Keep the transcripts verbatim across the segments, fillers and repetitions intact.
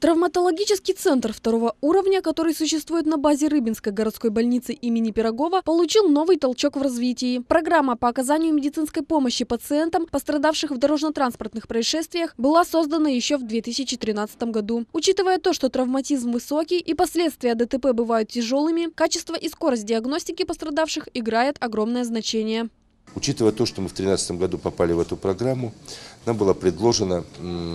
Травматологический центр второго уровня, который существует на базе Рыбинской городской больницы имени Пирогова, получил новый толчок в развитии. Программа по оказанию медицинской помощи пациентам, пострадавших в дорожно-транспортных происшествиях, была создана еще в две тысячи тринадцатом году. Учитывая то, что травматизм высокий и последствия ДТП бывают тяжелыми, качество и скорость диагностики пострадавших играет огромное значение. Учитывая то, что мы в две тысячи тринадцатом году попали в эту программу, нам было предложено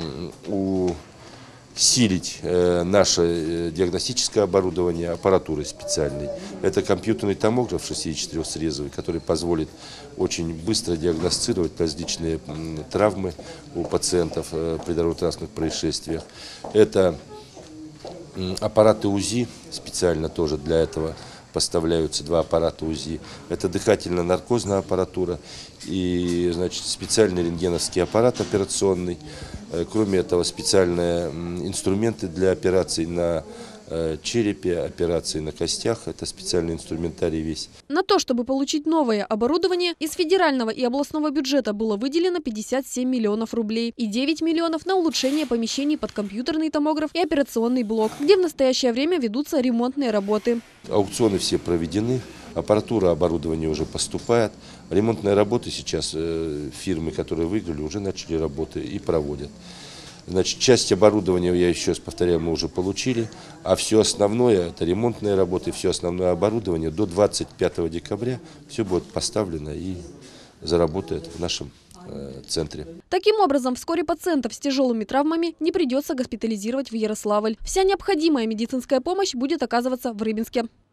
усилить наше диагностическое оборудование аппаратурой специальной. Это компьютерный томограф шестидесятичетырёхсрезовый, который позволит очень быстро диагностировать различные травмы у пациентов при дорожно-транспортных происшествиях. Это аппараты УЗИ, специально тоже для этого поставляются два аппарата УЗИ. Это дыхательно-наркозная аппаратура и, значит, специальный рентгеновский аппарат операционный. Кроме этого, специальные инструменты для операций на черепе, операции на костях. Это специальный инструментарий весь. На то, чтобы получить новое оборудование, из федерального и областного бюджета было выделено пятьдесят семь миллионов рублей и девять миллионов на улучшение помещений под компьютерный томограф и операционный блок, где в настоящее время ведутся ремонтные работы. Аукционы все проведены, аппаратура, оборудование уже поступает. Ремонтные работы сейчас фирмы, которые выиграли, уже начали работы и проводят. Значит, часть оборудования, я еще раз повторяю, мы уже получили, а все основное, это ремонтные работы, все основное оборудование до двадцать пятого декабря все будет поставлено и заработает в нашем э, центре. Таким образом, вскоре пациентов с тяжелыми травмами не придется госпитализировать в Ярославль. Вся необходимая медицинская помощь будет оказываться в Рыбинске.